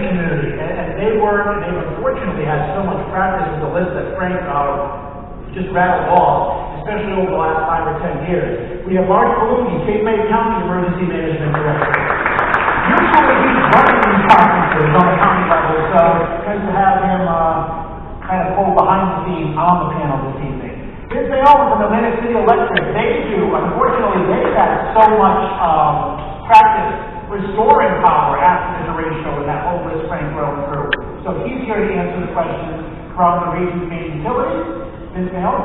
community, and they've unfortunately had so much practice with the list that Frank just rattled off, especially over the last 5 or 10 years. We have Mark Paloogi, Cape May County Emergency Management Director. Usually he's running these conferences on the county level, so it's nice to have him kind of pull behind the scenes on the panel this evening. Vince Naomi from Atlantic City Electric. Unfortunately, they've had so much practice restoring power after the derecho and that whole list Frank rode through. So he's here to answer the questions from the region's main utilities. Vince Naomi.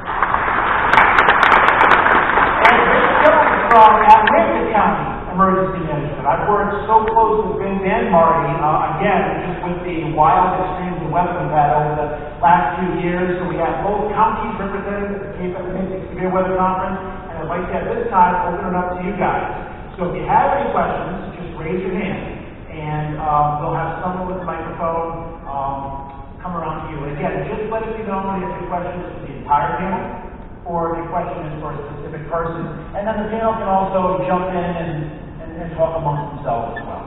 And Vince Jones from Atlantic County Emergency Management. I've worked so close with Vince and Marty, again, just with the wild extremes of weather we've had over the last 2 years. So we have both counties represented at the Cape Atlantic Severe Weather Conference, and I'd like to at this time open it up to you guys. So if you have any questions, just raise your hand, and they'll have someone with a microphone come around to you. And again, just let us know if your question is for the entire panel, or if your question is for a specific person. And then the panel can also jump in and talk amongst themselves as well.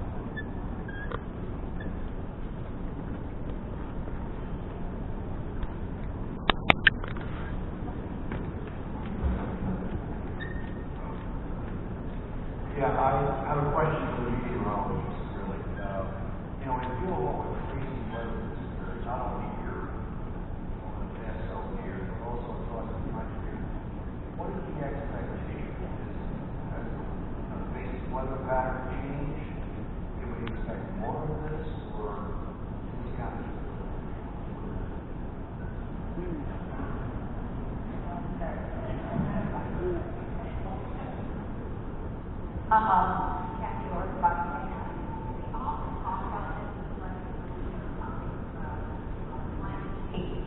Yeah, I have a question for the meteorologist, really. In view of what we're freezing weather this year, not only here over the past several years, but also across the country, what is the expectation? As the basic weather pattern change, can we expect more of this, or is this kind of Kathy Orr, Buckingham County. We often talk about this as climate change.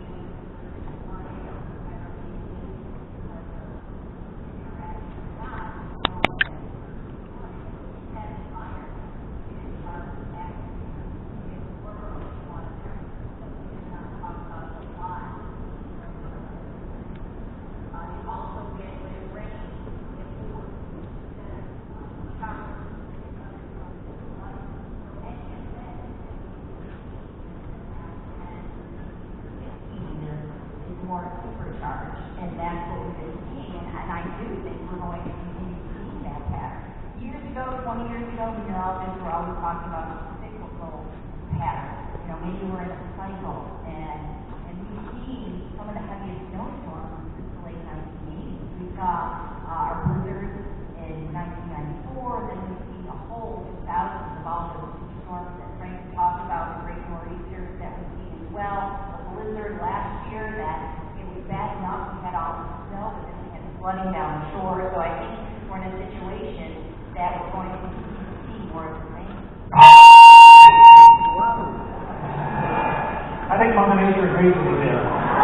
More supercharged, and that's what we've been seeing, and I do think we're going to continue to see that pattern. Years ago, 20 years ago, meteorologists were always talking about a cyclical pattern. Maybe we're in a cycle, and we've seen some of the heaviest snowstorms since the late 1980s. We saw our blizzards in 1994, then we've seen the whole 2000s of all those storms that Frank talked about, the great nor'easters that we've seen as well. Blizzard last year that it was bad enough we had all the snow, but then we had flooding down the shore. So I think we're in a situation that we're going to continue to see more of the same. I think Mother Nature agrees with you there.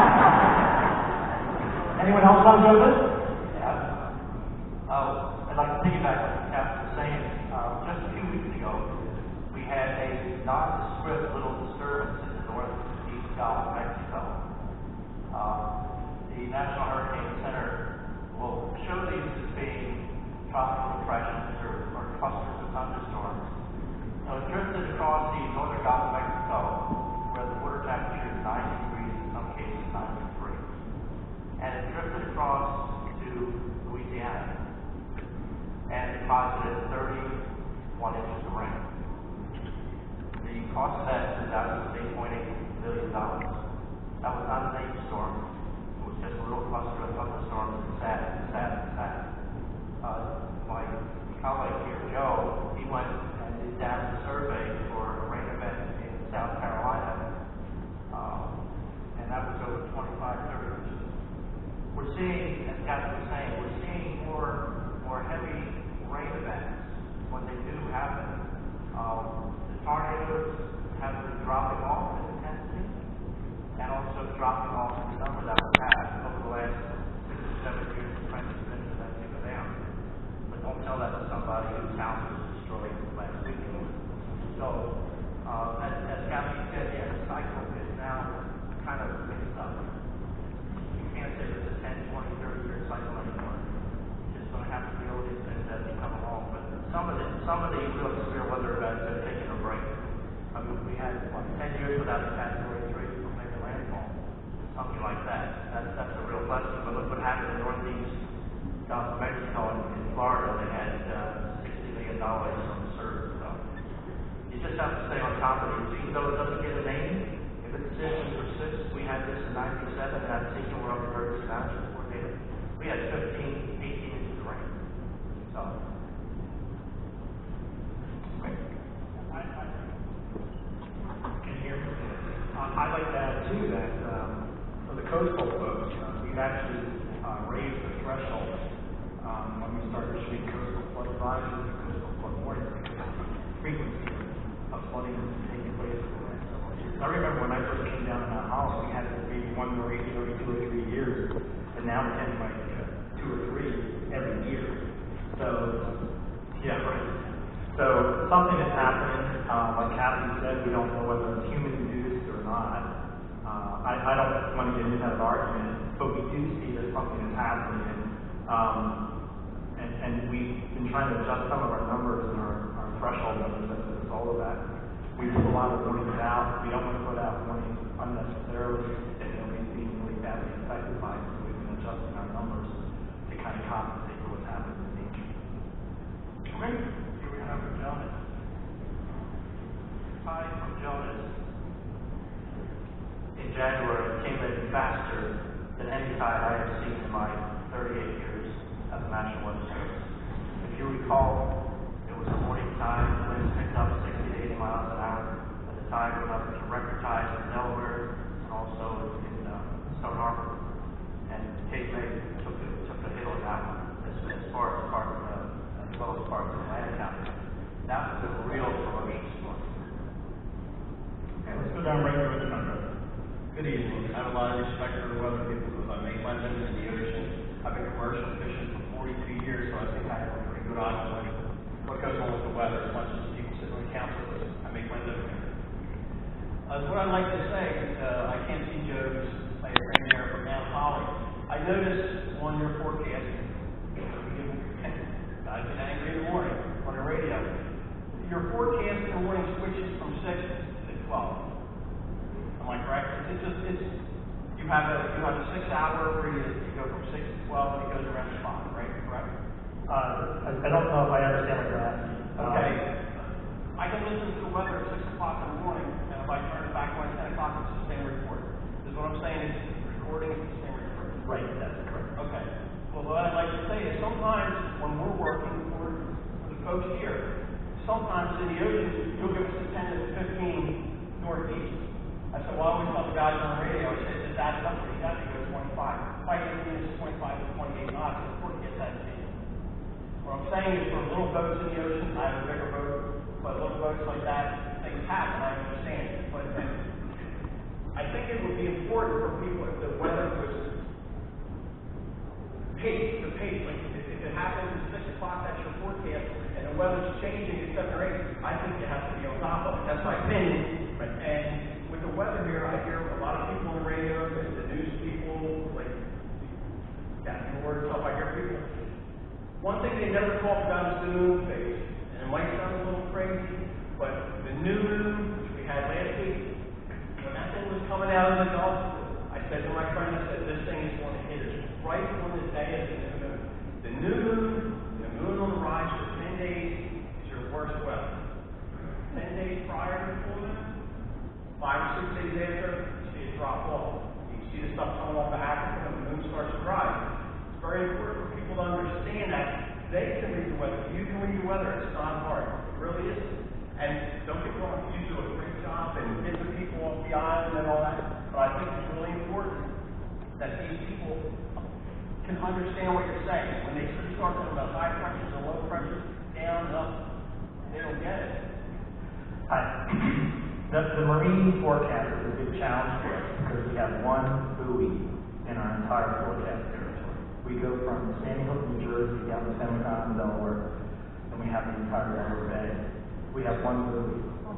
Anyone else want to go this? Yeah. I'd like to piggyback on what Captain was saying. Just a few weeks ago, we had a nondescript little disturbance in the northeast Gulf of Mexico. The National Hurricane Center will show these as being tropical depressions or clusters of thunderstorms. So it drifted across the northern Gulf of Mexico, where the water temperature is 90 degrees, in some cases 93. And it drifted across to Louisiana and deposited 31 inches of rain. The cost of that disaster was $8.8 billion. That was not a nature storm. It was just a little cluster of thunderstorms that sat. My colleague here, Joe, he went and did data survey for a rain event in South Carolina, and that was over 25, 30 inches. We're seeing, as Kathy was saying, we're seeing more heavy rain events when they do happen. The tornadoes have been dropping off in intensity and also dropping off in the number that we've had over the last 6 or 7 years. The trend has been to go down. But don't tell that to somebody whose house was destroyed last weekend. So, as Kathy said, yeah, the cycle is now kind of mixed up. You can't say it's a 10, 20, 30-year cycle anymore. You're just going to have to deal with these things as they come along. But some of the real severe weather events have taken a break. had, 10 years without a category 3 for major landfall. Something like that. That's a real blessing. But look what happened in northeast Gulf of Mexico and in Florida. They had $60 million from the surge. So you just have to stay on top of it. Even though it doesn't get a name, if it persists, we had this in 97, and I'm thinking we're up to emergency management coordinator. We had 15, 18 inches of rain. So, Can you hear me? I'd like to add too that for the coastal folks, we've actually raised the threshold when we started issuing coastal flood advisories and coastal flood warnings because of the frequency of flooding that's been taking place over the last several years. I remember when I first came down to Mount Holly, we had maybe one marine every 2 or 3 years, and now we're getting like 2 or 3 every year. So, yeah, right. So something is happening. Like Kathy said, we don't know whether it's human-induced or not. I don't want to get into that argument, but we do see that something is happening. And we've been trying to adjust some of our numbers and our threshold numbers as a result of that. We put a lot of warnings out. We don't want to put out warnings unnecessarily if nobody's being really badly affected by it. So we've been adjusting our numbers to kind of compensate for what's happening in nature. okay. Here we have Jonas. Hi, I'm Jonas. In January, it came in faster than any tide I have seen in my 38 years at the National Weather Service. If you recall, it was a morning tide, the winds picked up 60 to 80 miles an hour, and the tide went up to record tides in Delaware and also in Stone Harbor. And Cape May took a hit on that one as well as parts of Atlantic County. That was a real ferocious storm. Okay, let's go down right here with the number. Good evening. I have a lot of respect for the weather people because I make my living in the ocean. I've been commercial fishing for 42 years, so I think I have a pretty good eye on what goes on with the weather. As much as people sit on the council, I make my living here. What I'd like to say, I can't see Joe's right there from Mount Holly. I noticed on your forecast, I get angry in the morning on the radio. Your forecast in the morning switches from 6 to 12. Am I correct? You have a 6 hour where you go from 6 to 12 and it goes around the clock, right? Correct? I don't know if I understand what you're asking. Okay. I can listen to the weather at 6 o'clock in the morning, and if I turn it back on at 10 o'clock, it's the same report. Is what I'm saying is recording is the same report. Right, that's correct. Okay. Well, what I'd like to say is sometimes when we're working for the folks here, sometimes in the ocean, you'll give us a 10 to 15 northeast. I said, well, I always tell the guys on the radio, I said, this adds up pretty good. He goes 25. If I get it's 25 to 28 knots, the forecast hasn't changed. What I'm saying is for little boats in the ocean, I have a bigger boat, but little boats like that, things happen, I understand. But I think it would be important for people if the weather was the pace. Like if it happens at 6 o'clock, that's your forecast, and the weather's changing at 7 or 8, I think you have to be on top of it. That's my opinion. Right. And with the weather here, I hear a lot of people on the radio, the news people, like Captain Ward, stuff. I hear people. One thing they never talk about is the moon phase. And it might sound a little crazy, but the new moon, which we had last week, when that thing was coming out of the Gulf, I said to my friend, I said, this thing is going to hit us right on the day of the new moon. The new moon, the moon on the rise for 10 days is your worst weather. 10 days prior to the full moon, 5 or 6 days after, you see it drop off. You see the stuff coming off of Africa when the moon starts to rise. It's very important for people to understand that they can read the weather. You can read the weather. It's not hard. It really isn't. And don't get me wrong, you do a great job and get the people off the island and all that. But I think it's really important that these people can understand what you're saying. When they start talking about high pressures and low pressures, down and up, they don't get it. The marine forecast is a big challenge for us because we have one buoy in our entire forecast territory. We go from Sandy Hook, New Jersey, down to Seminole Island, Delaware, and we have the entire Delaware Bay. We have one buoy.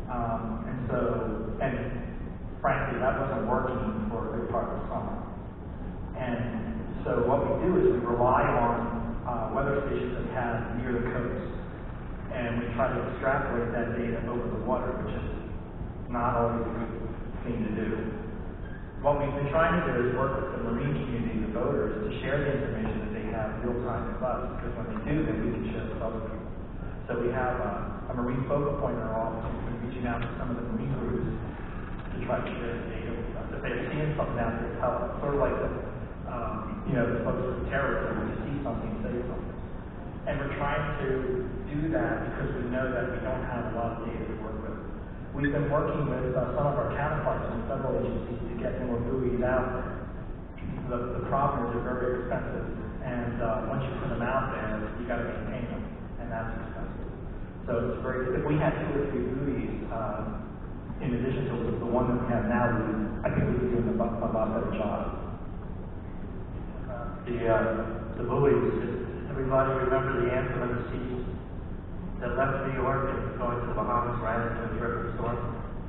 And frankly, that wasn't working for a good part of the summer. And so what we do is we rely on weather stations that have near the coast. And we try to extrapolate that data over the water, which is not always a good thing to do. What we've been trying to do is work with the marine community, the boaters, to share the information that they have real time with us, because when they do, then we can share it with other people. So we have a marine focal point in our office. We've been reaching out to some of the marine groups to try to share the data with us. If they're seeing something out there, tell us. Sort of like the folks with terrorism, when you see something, say something. And we're trying to do that because we know that we don't have a lot of data to work with. We've been working with some of our counterparts in federal agencies to get more buoys out there. The problem is they're very expensive, and once you put them out there, you got to maintain them, and that's expensive. So it's if we had 2 or 3 buoys, in addition to the one that we have now, I think we'd be doing a lot better job. The buoys, everybody remember the Anthem of the Seas that left New York and going to the Bahamas, ran into a terrific storm?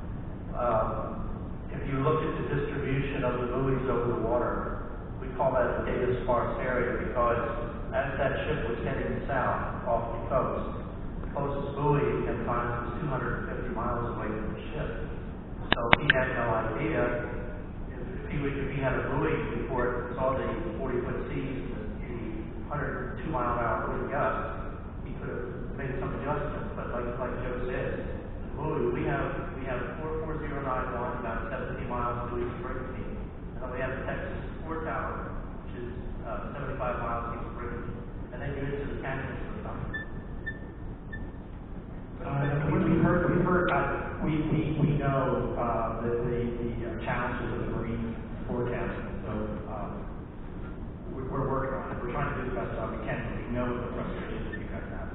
If you look at the distribution of the buoys over the water, we call that a data sparse area, because as that ship was heading south off the coast, the closest buoy at times was 250 miles away from the ship. So he had no idea if he had a buoy before it saw the 40-foot seas and the 102-mile-an-hour wind gusts, he could have made some adjustments. But like Joe said, the buoy, we have 44091, about 17 miles to each brigantine, and then we have the Texas Port Tower, which is 75 miles east brigantine, and then you into the canyons for something. We know the challenges of the marine forecasting, so we're working on it. We're trying to do the best job we can, but we know the frustrations that you guys have.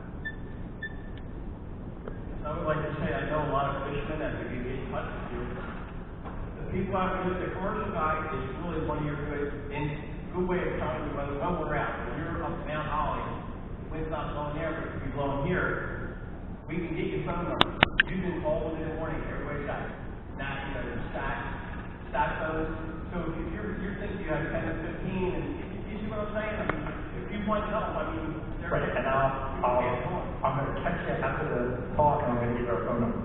I would like to say I know a lot of fishermen that could get in touch with you. The people out there, the commercial guy is really one of your good way of telling you when we're out. When you're up Mount Holly, the wind's not blowing there, but if you're blowing here, we can get your phone number. You can call within the morning. Everybody's got stack phones. So if you're thinking you have 10 or 15, and you see what I'm saying? I mean, if you want help, I mean, they're right. And I'm going to catch you after the talk, and I'm going to give you our phone number.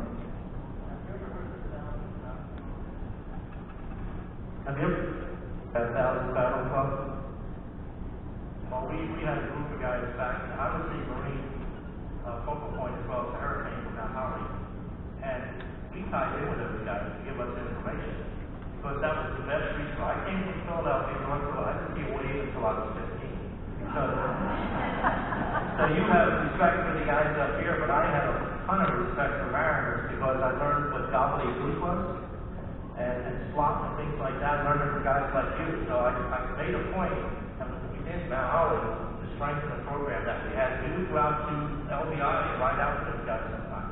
Have you ever had a Thousand Paddle Club? Well, we had a group of guys back. I was the marine focal point as well as the hurricane from Mount Holly, and we tied in with those guys to give us information, because that was the best resource. I came from Philadelphia, North Carolina. I didn't see a wave until I was 15. So you have respect for the guys up here, but I had a ton of respect for mariners, because I learned what gobbledygook was, and slop and things like that. I learned it from guys like you. So I made a point, and we did Mount Holly, to strengthen the program that we had. We would go out to LBI and ride out with those guys sometimes.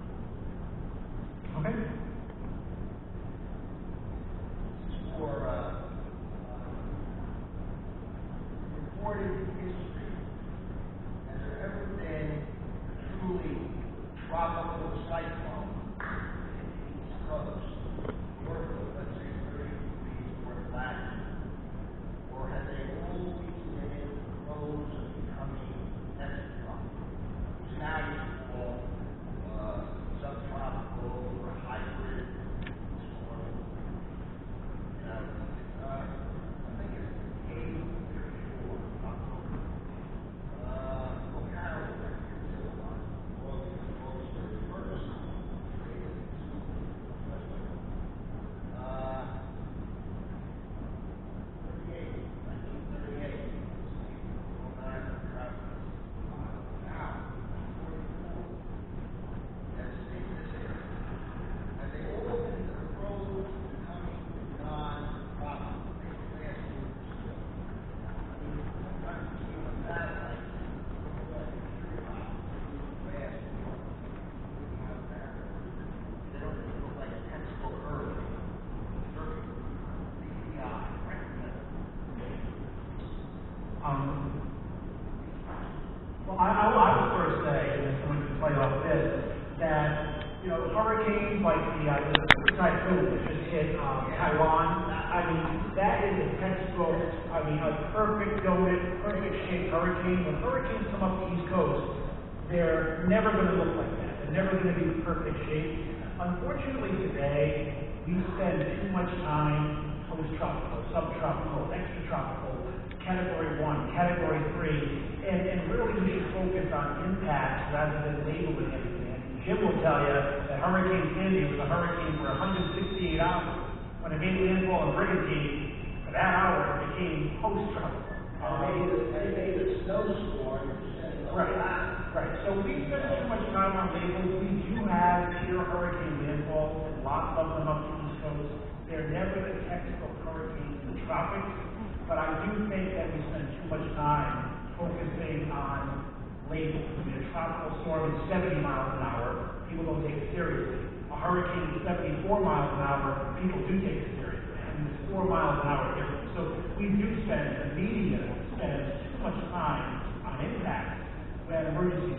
Okay. For recorded history, has there ever been a truly tropical cyclone in the East Coast, north of, let's say, 30 degrees north latitude? Or have they always been in the throes of becoming extratropical, which now you call subtropical or hybrid storm? I think it's the 8th or 4th October. O'Carroll went here too on August 31st. Well, I would first say, and then someone can play off this, that, hurricanes like the typhoon that just hit Taiwan, I mean, that is a textbook, a perfect donut, perfect shaped hurricane. When hurricanes come up the East Coast, they're never going to look like that. They're never going to be perfect shape. Unfortunately today, we spend too much time post-tropical, subtropical, extratropical, category 1, category 3, and really we should focus on impacts rather than labeling everything. And Jim will tell you that Hurricane Sandy was a hurricane for 168 hours. When it made landfall in Brigantine, for that hour it became post-tropical. They made a snowstorm. Right. So we spend too much time on labels. We do have pure hurricane landfalls, and lots of them up the East Coast. They're never the textbook hurricanes in the tropics, but I do think that we spend too much time focusing on labels. I mean, a tropical storm is 70 miles an hour, people don't take it seriously. A hurricane is 74 miles an hour, people do take it seriously. And it's 4 miles an hour difference. So we do spend, the media spends too much time on impacts. When emergency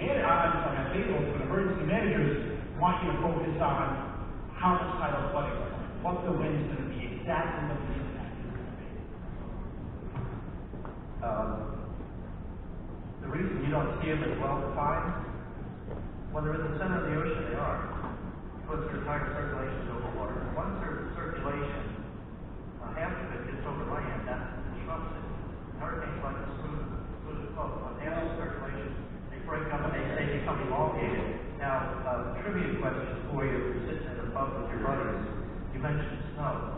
managers want you to focus on how much tidal flooding is coming, what the wind's going to be, exactly what the impact is going to be. The reason you don't see them as well defined, when they're in the center of the ocean, they are. Because their entire circulation is over water. Once there's circulation, half of it gets over land, that disrupts it. Hurricanes like a smooth flow. When half of the circulation, they break up and they become elongated. Now, trivia question for you, sitting in the pub with your buddies. You mentioned snow.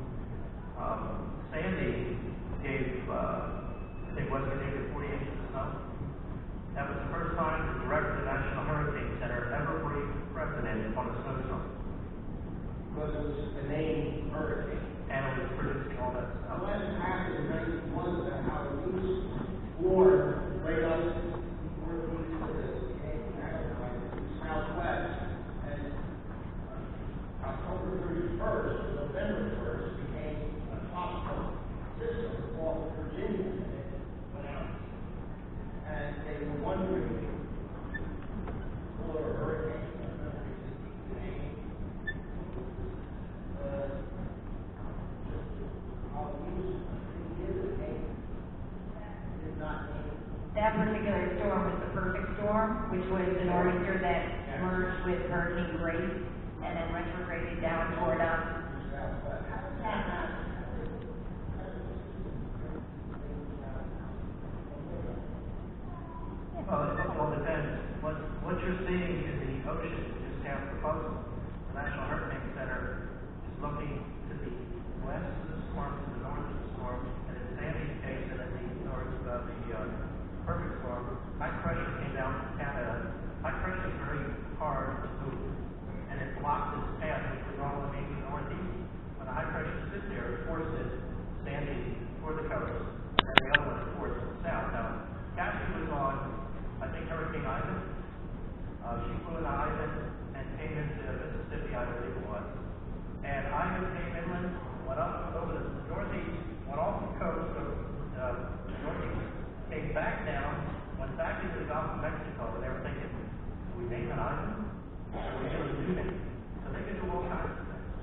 Sandy gave, I think, West Virginia 40 inches of snow. That was the first time the director of the National Hurricane Center ever briefed the president on a snowstorm. Because it was the name hurricane. And it was producing all that snow. The last happened in 1991 that how loose warm right up northeast of this southwest. And October 31st, November 1st became a tropical system off Virginia. And it went out. And they were wondering, for a hurricane, that particular storm was the perfect storm, which was the nor'easter that merged with Hurricane Grace and then retrograded down toward us. Well, it all depends. What you're seeing in the ocean is just half the puzzle. The National Hurricane Center is looking to the west of the storm, to the north of the storm, and in Sandy's case, and in the north of the perfect storm, high pressure came down from Canada. High pressure is very hard to move, and it blocked its path, which was all the northeast. When the high pressure sits there, it forces Sandy toward the coast, and the other one forces it south. Now, Kathy was on, I think, Hurricane Ivan. She flew into Ivan and came into Mississippi, I believe it was. And Ivan came inland, went up over the northeast, went off the coast of the northeast, came back down, went back into the Gulf of Mexico, and they were thinking, do we name it Ivan? Or do we give it a new name? So they can do all kinds of things.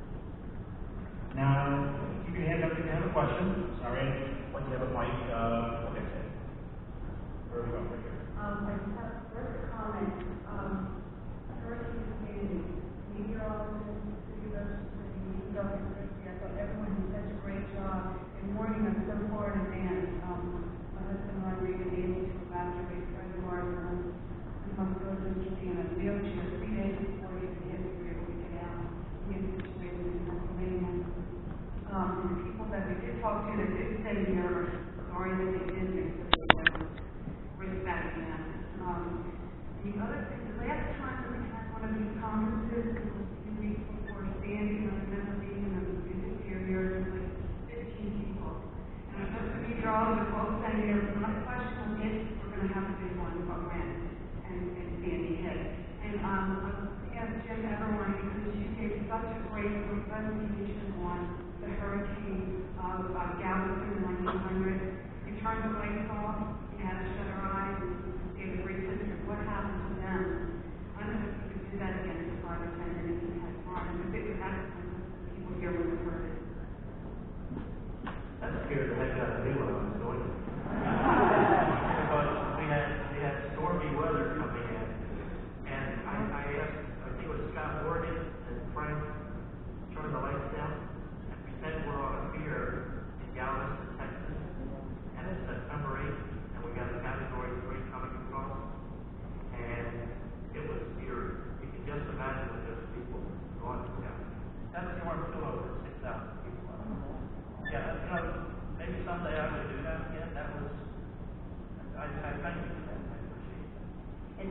Now, you can hand up if you have a question. Sorry, when you have a mic, okay. Where are we going right here? I just have first a comment. Hurricane Sandy, meteorologists, city residents, government, I thought everyone did such a great job in warning us so far in advance. My husband and I were even able to evacuate a friend of ours who must go to in a wheelchair 3 days before he hit. We were able to get out. He was situated in Pennsylvania. And the people that we did talk to that did say they are sorry that they did this, but risk that again. The other thing, the last time that we had one of these conferences, it was a few weeks before Sandy, and I remember being in the music area, there was like 15 people. And I remember the meteorologists both saying there was not a question of if we're going to have a big one, but when, and Sandy hit. And I asked Jim Everline, because she gave such a great presentation on the hurricane of Galveston in 1900. We turned the lights off, we had to shut our eyes, and gave a great history of what happened to them. I don't know if you could do that again for 5 or 10 minutes and have fun. It's a bit of excellence that people here would have heard it. That scared the heck out of me when I was doing it. Because we had stormy weather coming in, and I asked, I think it was Scott Morgan,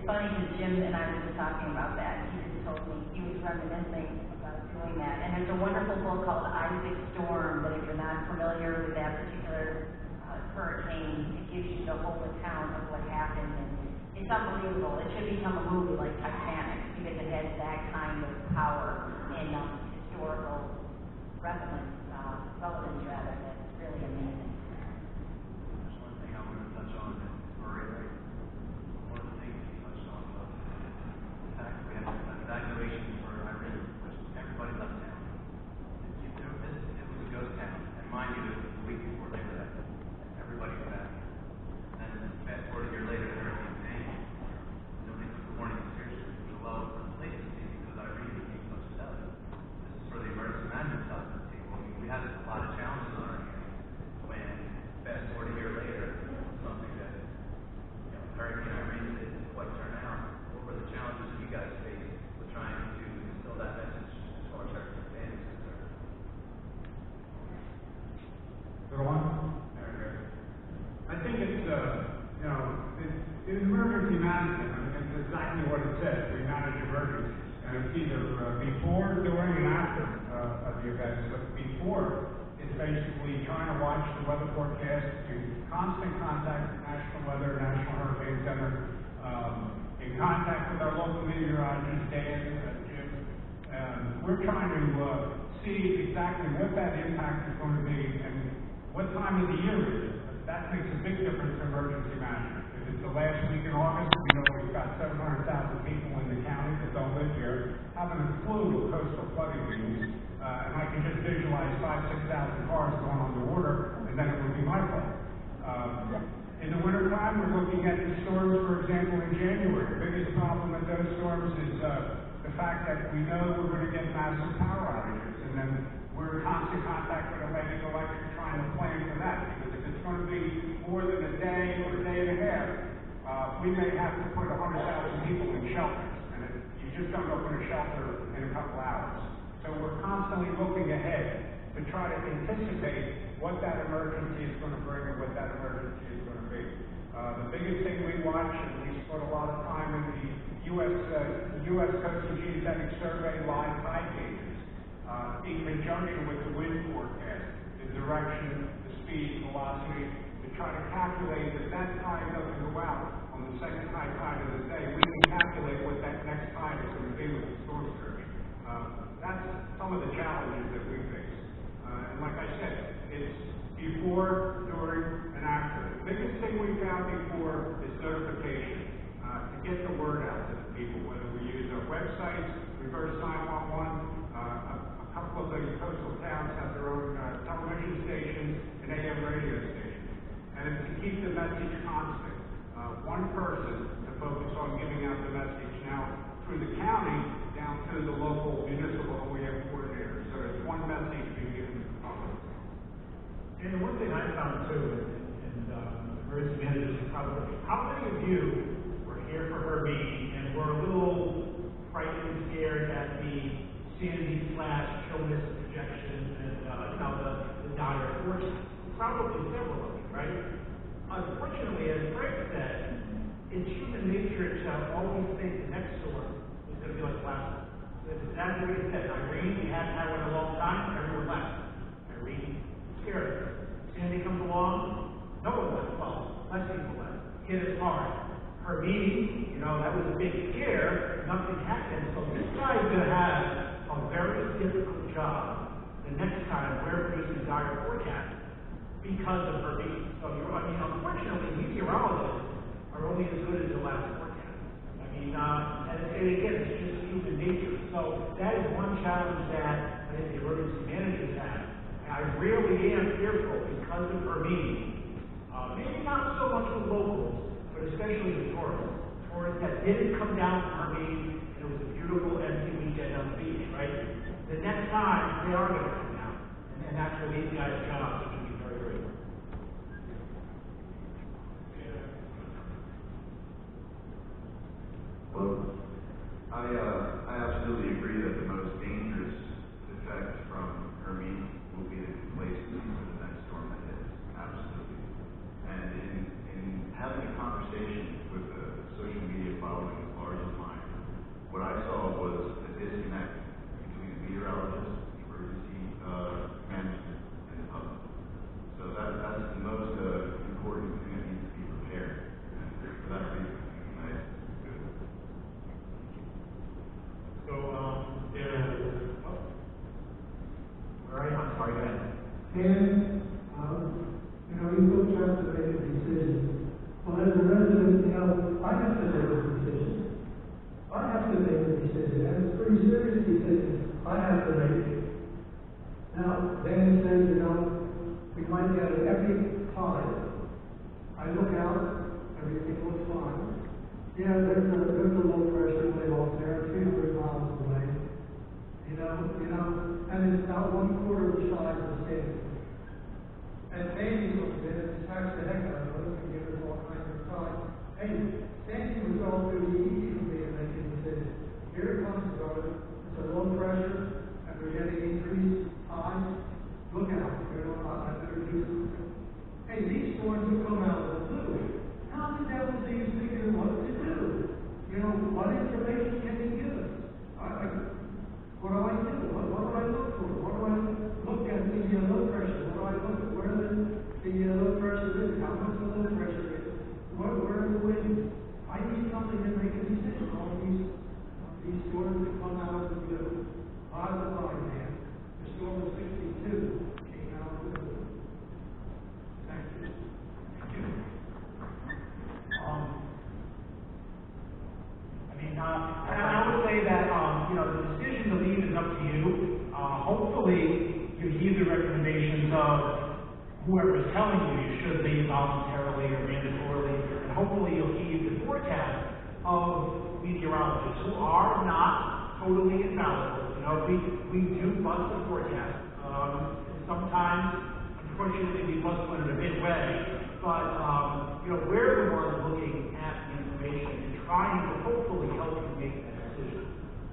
it's funny because Jim and I were just talking about that. He just told me, he was reminiscing about doing that. And there's a wonderful book called Isaac Storm, that if you're not familiar with that particular hurricane, it gives you the whole account of what happened. And it's unbelievable. It should become a movie like Titanic because it has that kind of power and historical relevance rather, that's really amazing. There's one thing I want to touch on that Murray, one of the things he touched on was the fact that we had an evacuation for Irene, which everybody left town. It was a ghost town, and mind you, it was the week before Labor Day. Everybody was back. And then fast forward a year later, Hurricane Sandy, nobody took the warning seriously. There was a low complacency because Irene became such a death. This is where the emergency management stuff is table. I mean, we had a lot of challenges on our hands when fast forward a year later, something that Hurricane Irene didn't quite turn out. What were the challenges that you guys faced with trying to instill that message as far as Hurricane Sandy is concerned? Little one? I think it's, in emergency management, I mean, it's exactly what it says. We manage emergencies. And it's either before, during, and after of the events. But before, it's basically trying to watch the weather forecast, in constant contact with National Weather, National Hurricane Center, in contact with our local meteorologists, Dan, Jim. We're trying to see exactly what that impact is going to be and what time of the year it is. That makes a big difference in emergency management. If it's the last week in August, we know we've got 700,000 people in the county that don't live here having a slew of coastal flooding meetings, and I can just visualize 5,000 to 6,000 cars going underwater, and then it would be my fault. In the wintertime, we're looking at the storms, for example, in January. The biggest problem with those storms is the fact that we know we're going to get massive power outages, and then we're in constant contact with Atlantic Electric trying to plan for that, because if it's going to be more than a day or a day and a half, we may have to put 100,000 people in shelters, and you just don't open a shelter in a couple hours. So we're constantly looking ahead to try to anticipate what that emergency is going to bring and what that emergency is going to be. The biggest thing we watch, and we spent a lot of time in the U.S. Coast and Geodetic Survey live tide gauges, in conjunction with the wind forecast, the direction, the speed, velocity, to try to calculate that that tide doesn't go out on the second high tide of the day. We can calculate what that next tide is going to be with the storm surge. That's some of the challenges that we face. And like I said, it's before, during, and after. The biggest thing we found before is notification, to get the word out to the people, whether we use our websites, reverse 911, a couple of the coastal towns have their own television stations and AM radio stations. And it's to keep the message constant. One person to focus on giving out the message. Now, through the county, down to the local municipal OEM coordinators. So it's one message being given to the public. And the one thing I found too, and emergency managers probably, how many of you were here for her meeting and were a little frightened and scared at the Sandy/Chilness projections and the dire forecast? Probably several of you, right? Unfortunately, as Frank said, it's human nature to always think the next storm is going to be like the last one. That's exactly what he said. Irene, we hadn't had one in a long time, everyone left. Irene scared us. Sandy comes along, no one left. Well, less people left. Hit us hard. Her meeting, that was a big scare. Nothing happened. So this guy's going to have a very difficult job the next time we're producing dire forecast because of her meeting. So unfortunately, meteorologists are only as good as the last forecast. And again, it's just human nature. So that is one challenge that I think the emergency managers have. And I really am fearful because of her meeting. Maybe not so much with locals, but especially with tourists that didn't come down from her meeting, and it was a beautiful empty weekend on the beach, right? The next time, they are going to come down. And that's where these guys' jobs should be very, very important. Well, I absolutely agree that the most dangerous effect from her meeting will be the complacency for the next storm that hits. Absolutely. And in having a conversation with the social media following drainage. Now, Dan says, we might get it every time. I look out, everything looks fine. Yeah, there's a low pressure wave off there, 300 miles away. And it's about 1/4 the size of Sandy. And Sandy looked at it and taxed the heck out of us and gave us all kinds of time. Hey, Sandy was relatively easy for me to make a decision. Here it comes, brother. It's a low pressure, and we're getting increased highs. Look out, I better do something. Hey, these storms will come out of the blue. How the devil do you figure what to do? What information can you give us? What do I do? What do I look for? What do I look at the low pressure? What do I look at? Where the low pressure is? How much the low pressure is? Where are the winds? I need something to make a decision. All these storms that come out of the blue. Bottom line, man. The storm of 62 came out of the blue. Thank you. Thank you. I would say that, the decision to leave is up to you. Hopefully, you heed the recommendations of whoever is telling you should leave voluntarily or mandatorily, and hopefully you'll heed the forecast of meteorologists who are not totally infallible. We do bust the forecast. Sometimes, unfortunately, we bust one in a big way, but, we're the ones looking at the information and trying to hopefully help you make that decision.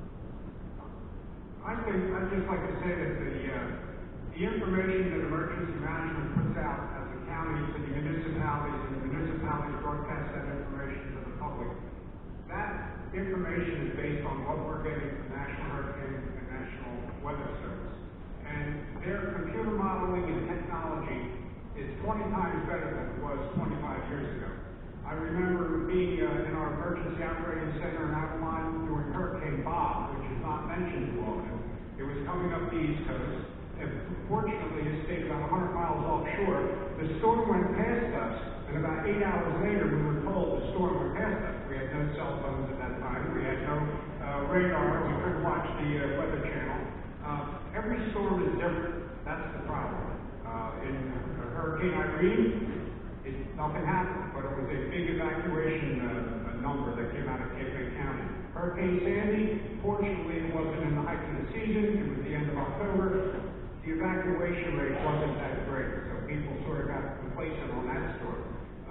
I'd just like to say that the information that emergency management puts out as a county to the municipalities, and the municipalities broadcast that information to the public, that information is based on what we're getting from National Hurricane and National Weather Service. And their computer modeling and technology is 20 times better than it was 25 years ago. I remember being in our emergency operating center in Avalon during Hurricane Bob, which is not mentioned too often. It was coming up the East Coast, and fortunately it stayed about 100 miles offshore. The storm went past us, and about 8 hours later we were told the storm went past us. We had no cell phones at that time. We had no radar. We couldn't watch the Weather Channel. Every storm is different. That's the problem. In Hurricane Irene, nothing happened, but it was a big evacuation number that came out of Cape May County. Hurricane Sandy, fortunately, it wasn't in the height of the season. It was the end of October. The evacuation rate wasn't that great, so people sort of got complacent on that storm.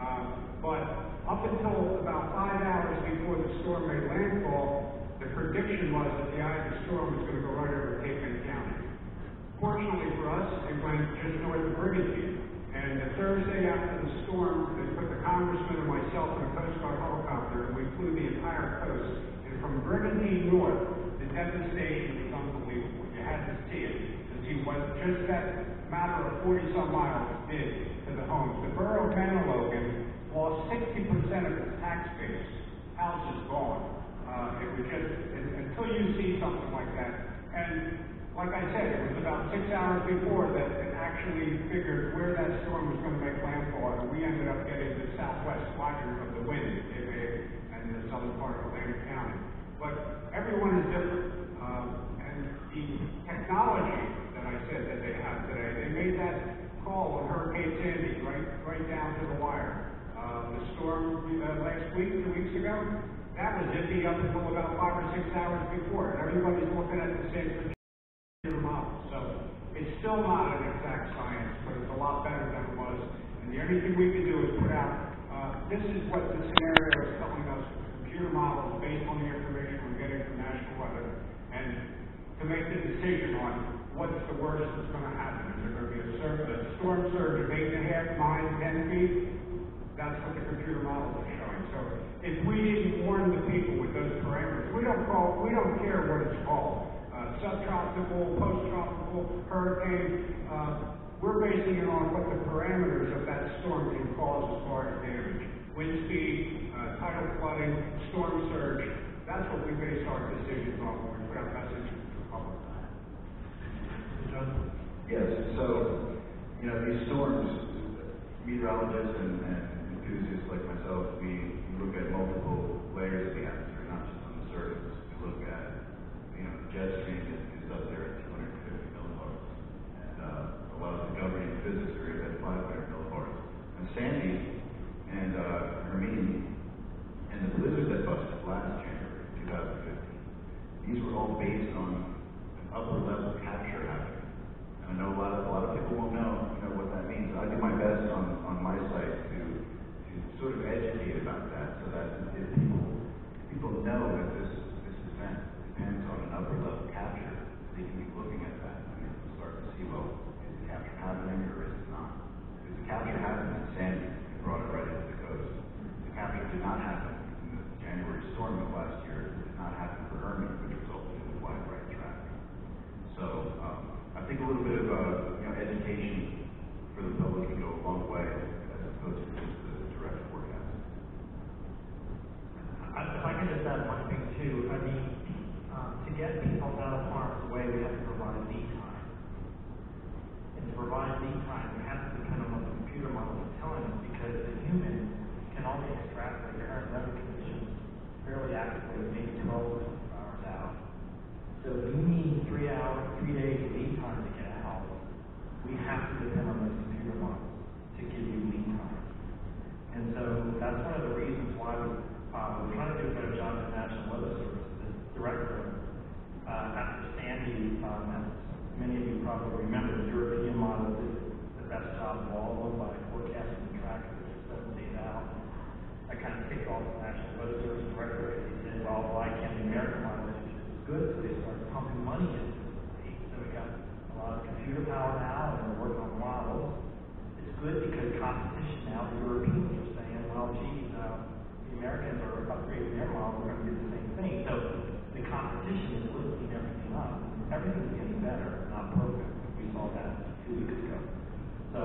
But up until about 5 hours before the storm made landfall, the prediction was that the eye of the storm was going to go right over Cape May County. Fortunately for us, it went just north of Brigantine. And the Thursday after the storm, they put the congressman and myself in a Coast Guard helicopter, and we flew the entire coast. And from Brigantine north, the devastation was unbelievable. You had to see it, to see what just that matter of 40-some miles did to the homes. The borough of Manalogan lost 60% of its tax base. Houses gone. It was just, until you see something like that. And like I said, it was about 6 hours before that it actually figured where that storm was going to make landfall, and we ended up getting the southwest quadrant of the wind and the southern part of Atlantic County. But everyone is different, and the technology that I said that they have today, they made that call on Hurricane Sandy right down to the wire. The storm last week, 2 weeks ago, that was zippy up until about 5 or 6 hours before, and everybody's looking at the same model. So it's still not an exact science, but it's a lot better than it was. And the only thing we can do is put out, this is what the scenario is telling us, computer models based on the information we're getting from National Weather, and to make the decision on what's the worst that's going to happen. Is there going to be a storm surge of 8.5, 9, 10 feet? That's what the computer models are showing. So if we didn't warn the people with those parameters, we don't care what it's called. Subtropical, post-tropical, hurricane, we're basing it on what the parameters of that storm can cause as far as damage. Wind speed, tidal flooding, storm surge, that's what we base our decisions on when we put out messages to the public. Yes, so, these storms, meteorologists and enthusiasts like myself, we look at multiple layers of the atmosphere, not just on the surface. We look at jet stream is up there at 250 based on an upper level capture happening. And I know a lot of people won't know, what that means. I do my best on my site to sort of educate about that, so that if people know that this event depends on an upper level capture, they can be looking at that and they can start to see, well, is the capture happening or is it not? Because the capture happened in Sandy, it brought it right into the coast. The capture did not happen in the January storm of last year. It did not happen for Hermit, which resulted in wide right traffic. So I think a little bit of education for the public can go a long way as opposed to just the direct forecast. If I could just add one thing too, I mean, to get people out of harm's way, we have to provide lead time. And to provide lead time, we have to depend on what the computer models are telling us, because the human can only extrapolate current weather conditions fairly accurately, maybe 12 hours out. So if you need 3 days lead time to get out, we have to depend on those computer models to give you lead time. And so that's one of the reasons why we're trying to do a better job at the National Weather Service. The director, after Sandy, as many of you probably remember, the European model did the best job of all of them by forecasting the traffic 7 days out. I kind of kicked off the National Weather Service director because he said, well, why can't the American model do just as good? So they started pumping money into the state. So we got a lot of computer power now, and we're working on models. It's good because competition now, the Europeans are saying, well, geez, the Americans are upgrading their model, we're going to do the same thing. So the competition is lifting everything up. Everything's getting better, not perfect. We saw that 2 weeks ago. So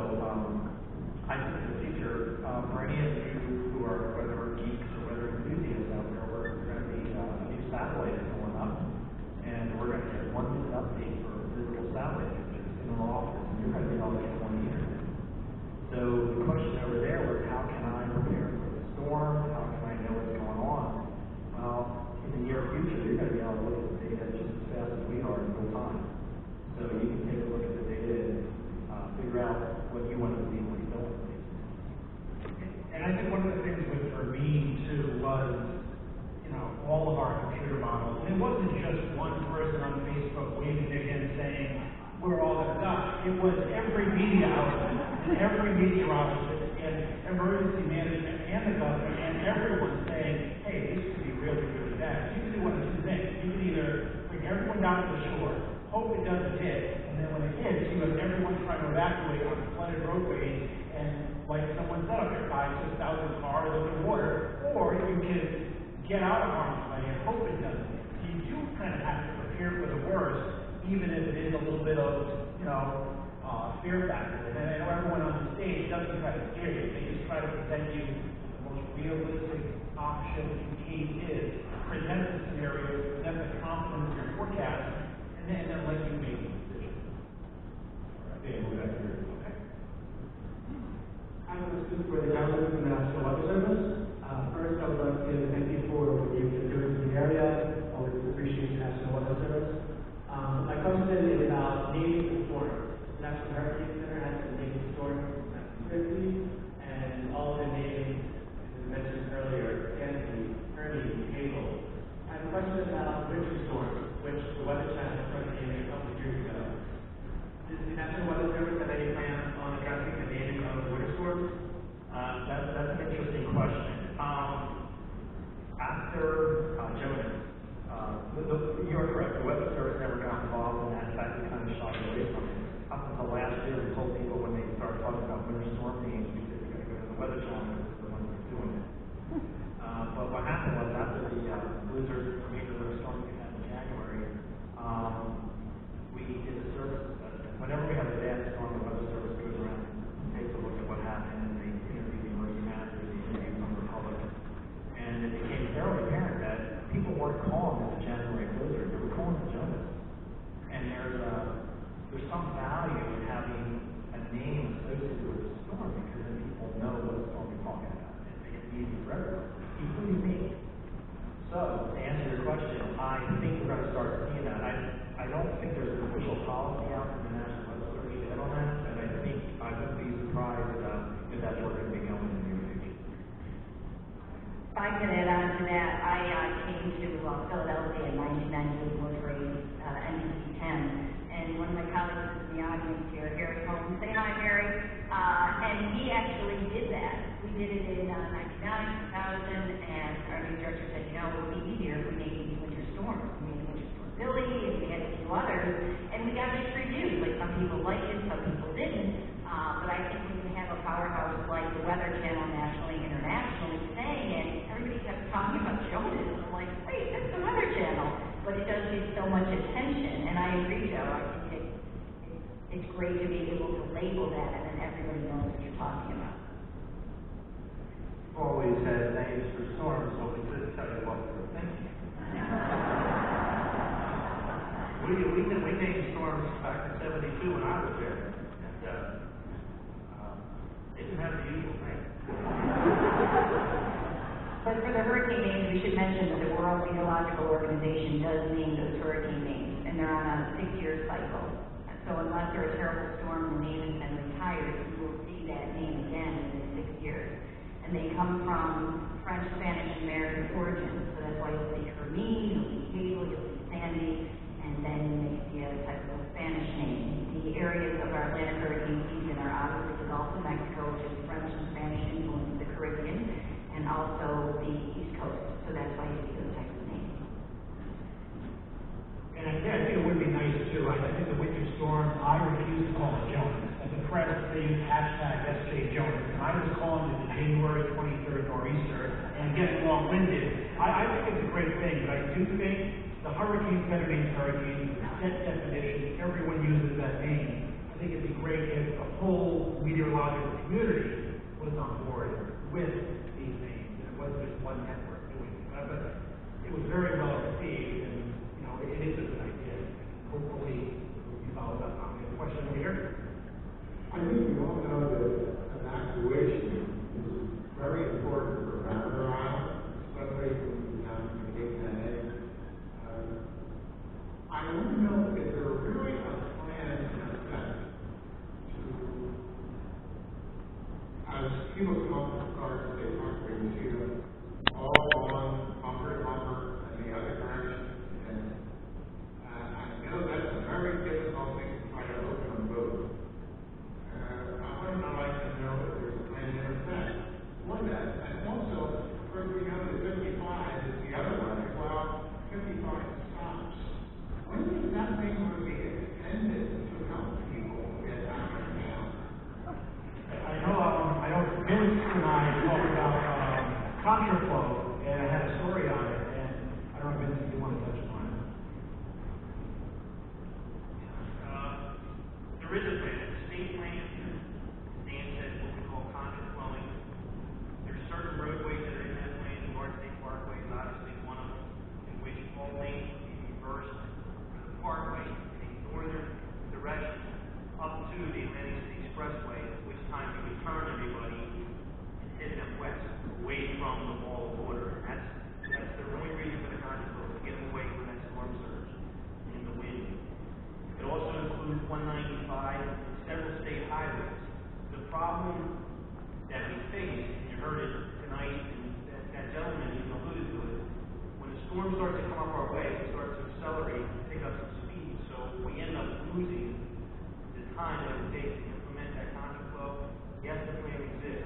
I think in the future, for any of you who are weather geeks or weather enthusiasts out there, we're going to be a new satellite is going up, and we're going to get 1-minute update for physical satellite images in our office, and you're going to be on like 20 years. So the question over there was, how can I prepare for the storm? How can I know what's going on? Well, in the near future, you're going to be able to look at the data just as fast as we are in real time. So you can take a look at the data and figure out what you want to see and what you don't want to see. And I think one of the things with Hermine too was, all of our computer models, and it wasn't just one person on Facebook waving their hand saying, we're all going to die. It was every media outlet, and every meteorologist, and emergency management, and the government, and everyone saying, hey, this could be really, really bad. You can do one of two things. You can either bring everyone down to the shore, hope it doesn't hit, and then when it hits, you have everyone trying to evacuate on flooded roadways, and like someone said up there, 5,000 to 6,000 cars underwater, or you can get out of harm's way and hope it doesn't hit. So you do kind of have to prepare for the worst, even if it is a little bit of, fear factor. And I know everyone on the stage doesn't try to scare you. They just try to present you the most realistic option in case is, present the scenario, present the confidence in your forecast, and then let you make the decision. Okay, move back here. Okay. I'm going to speak for the government from the National Weather Service. First, I would like to thank you for the service in the area. Always appreciate the National Weather Service. My question is about naming the storm. The National Hurricane Center has been naming storms in 1950, and all the names, as mentioned earlier, Sandy, Hermine, Hazel. I have a question about winter storms, which the Weather Channel started naming a couple of years ago. Does the National Weather Service have any plans on addressing the naming of winter storms? That's an interesting question. After Jonas, you're correct, the Weather Service never got involved in that. In fact, we kind of shied away from it. Up until last year, we told people when they start talking about winter storm names, we said, you're going to go to the Weather Channel because they're the ones that's doing it. But what happened was, after the blizzard, major winter storm we had in January, we did a service assessment. Whenever we have a bad storm, the Weather Service goes around and takes a look at what happened, and they interview the emergency managers, they interview some of the public. And it became fairly apparent that people weren't calling it a January blizzard, they were calling it Jonas. And there's some value in having a name associated with the storm, because then people know what storm you're talking about. It makes it easy for everyone, including me. So, to answer your question, I think we're going to start seeing that. I don't think there's an official policy out from the National Weather Service yet on that, and I think I wouldn't be surprised if that's where we're going to be going in the near future. If I could add on to that, I came to Philadelphia in 1998, was raised NBC 10. And one of my colleagues is in the audience here, Harry Holmes. Say hi, Harry. And he actually did that. We did it in 99, 2000, and our news director said, you know, it would be easier if we made these winter storms. We made Winter Storm Billy, and we had a few others, and we got mixed reviews. Like, some people liked it, some people didn't. But I think when you have a powerhouse like the Weather Channel nationally, internationally saying it, everybody kept talking about Jonas. I'm like, wait, that's the Weather Channel. But it does get so much attention, and I agree, Joe. I think it's great to be able to label that, and then everybody knows what you're talking about. We've always had names for storms, but we couldn't tell you what we were thinking. We named storms back in '72 when I was there, and they didn't have the usual name. But for the hurricane names, we should mention that the World Meteorological Organization does name those hurricane names, and they're on a 6-year cycle. So unless there's a terrible storm and the name has been retired, you will see that name again in 6 years. And they come from French, Spanish, and American origins. So that's why you'll see Hermine, you'll see Hazel, you'll see Sandy, and then you may see a type of Spanish name. The areas of our Atlantic hurricane season are obviously the Gulf of Mexico, which is French and Spanish influence, the Caribbean, and also the East Coast. So that's why you see those types of names. And I think it would be nice too. I think the winter storm, I refuse to call it Jonas. As a press, they use #SJJonas. And I was calling it the January 23rd nor'easter and getting long-winded. I think it's a great thing, but I do think the hurricane's better named hurricane, the set definition, everyone uses that name. I think it'd be great if the whole meteorological community was on board with these names. And it wasn't just one network doing it. But it was very well received, and you know, it is a good idea. Hopefully, you followed up on the question over here. I think we all know that evacuation is very important for Banner Island, especially from down to Cape Canaveral. I want to know if there really a plan in effect to, as people come up with cars, they talk to me, see them all on bumper to bumper and the other direction. And I know that's a very difficult thing to try to open on both. I'd like to know if there's a plan in effect for that. And also, of course, we know that 55 is the other one. Well, 55 stops. When is that thing going to be extended to help people get out of town? I know Vince and I talked about contraflow, and I had a story on it, and I don't know, Vince, if you want to touch upon it. There is a plan. It's a state plan. Dan said what we call contraflowing. There's certain roadways that are in that plan. North State Parkway is obviously one of them, in which all lanes will be reversed for the parkway in a northern direction up to the Atlantic City Expressway, at which time you would turn everybody and head them west, away from the wall of water. And that's the only reason for the contraflow, to get away from that storm surge and the wind. It also includes 195 and several state highways. The problem that we face, and you heard it tonight, and that gentleman even alluded to it, when a storm starts to come up our way, it starts to accelerate and pick up some speed. So we end up losing the time that it takes to implement that contraflow. Yes, the plan exists.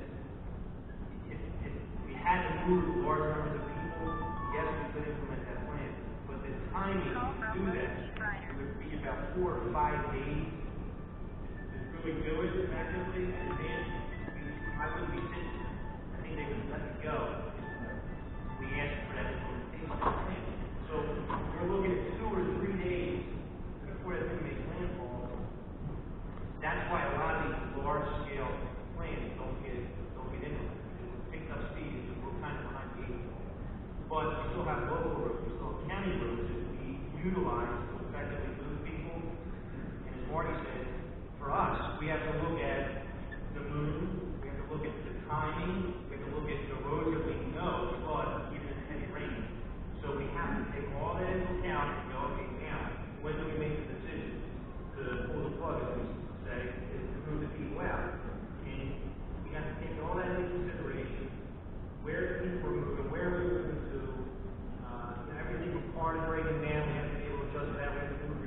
If we had to move large numbers of people, yes, we could implement that plan. But the timing to do that would be about 4 or 5 days to really do it effectively. And then I wouldn't be sitting there. I think they would let me go if we asked for that implementation plan. So we're looking at 2 or 3 days before that thing makes landfall. That's why a lot of these large-scale plans don't get implemented. It picks up speed, and we're kind of behind the 8 ball. But we still have local roads, we still have county roads that we utilize to effectively move people. And as Marty said, for us, we have to look at the moon, we have to look at the timing, we have to look at the roads that we know flood even in heavy rain. So we have to take all that into account and go, okay, now, when do we make the decision to pull the plug, as we say, to move the people out? And we have to take all that into consideration, where people are moving, where we're moving to, everything from cars breaking down, we have to be able to adjust that, we have to move